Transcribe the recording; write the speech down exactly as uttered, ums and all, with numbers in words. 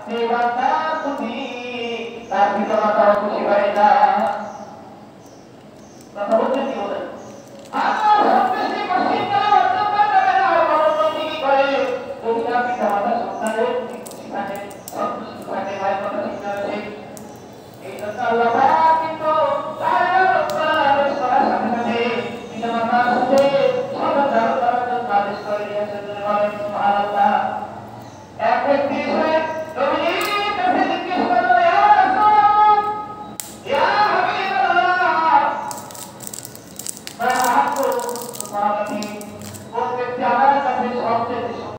যে বান্দা খুশি তার পিতা মাতাও খুশি হয় না।